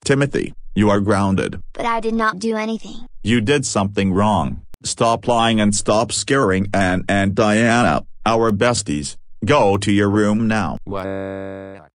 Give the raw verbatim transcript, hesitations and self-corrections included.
Timothy, you are grounded. But I did not do anything. You did something wrong. Stop lying and stop scaring Anne and Diana, our besties. Go to your room now. What?